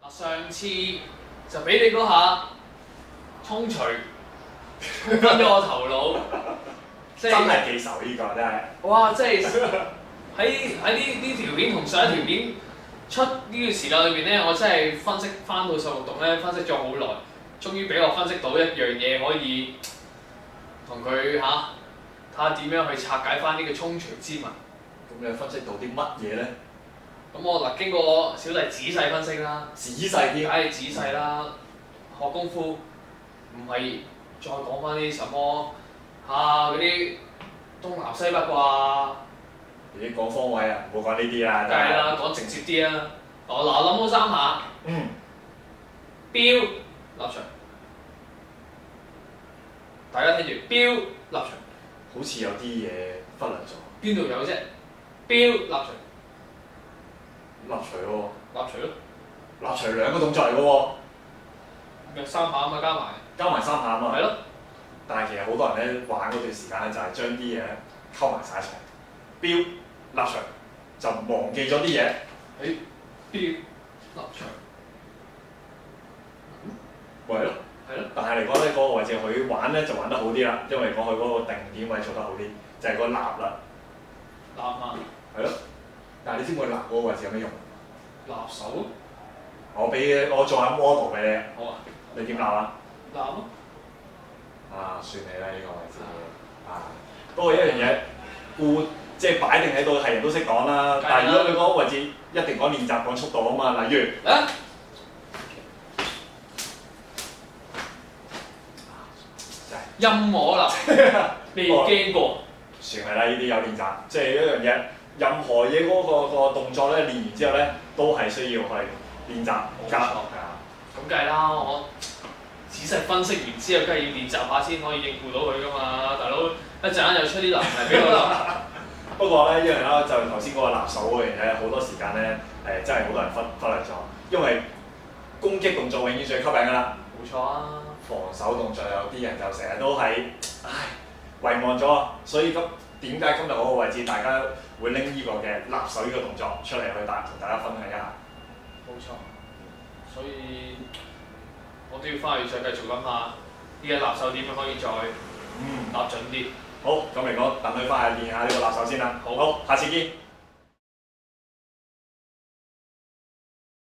上次就俾你嗰下衝錘衝昏咗我頭腦，即真係記仇呢個真係。 哇！即係喺呢條片同上一條片出呢段時間裏邊咧，我真係分析翻到數學洞咧，分析咗好耐，終於俾我分析到一樣嘢可以同佢睇下點樣去拆解翻呢個衝錘之謎。 咁你分析到啲乜嘢咧？ 咁我經過小弟仔細分析啦， 仔細啲， 梗係仔細啦。學功夫唔係再講翻啲什麼嗰啲東南西北啩。 你講方位啊，唔好講呢啲啦。 梗係啦，講直接啲啊。嗱諗好3下。標立場，大家聽住標立場。 好似有啲嘢忽略咗。 邊度有啫？標立場。 立錘喎。 立錘咯。 立錘2個動作嚟嘅喎。 咪3下啊嘛， 加埋3下啊嘛。 係咯。 但係其實好多人咧玩嗰段時間咧，就係將啲嘢溝埋晒一齊。標立場就忘記咗啲嘢。 標立場。 咪係咯。係咯。但係嚟講咧，嗰個位置佢玩咧就玩得好啲啦，因為講佢嗰個定點位做得好啲，就係個立啦。 立啊！ 係咯。但係你知唔知佢立嗰個位置有咩用？ 立手。 我做下 model 俾你。 好啊。 你點立啊？ 立咯。 算你啦呢個位置。不過一樣嘢，即係擺定喺度，係人都識講啦。但係如果你嗰個位置一定講練習講速度啊嘛，例如任我啦，未驚過。 算係啦，呢啲有練習，即係一樣嘢。任何嘢嗰個動作咧，練完之後咧，都係需要去練習加學㗎。 咁梗係啦，我仔細分析完之後，梗係要練習下先可以應付到佢㗎嘛，大佬一陣間又出啲難題俾我諗。 不過咧，一樣啦，就頭先嗰個立手嗰樣嘢，好多時間咧真係好多人忽略咗，因為攻擊動作永遠最吸引㗎啦。 冇錯啊。 防守動作有啲人就成日都係遺忘咗，所以點解今日嗰個位置大家會拎呢個嘅立手呢個動作出嚟去同大家分享一下？ 冇錯，所以我都要翻去再繼續諗下呢個立手點樣可以再立準啲。 好，咁嚟講，等佢翻去練下呢個立手先啦。好，下次見。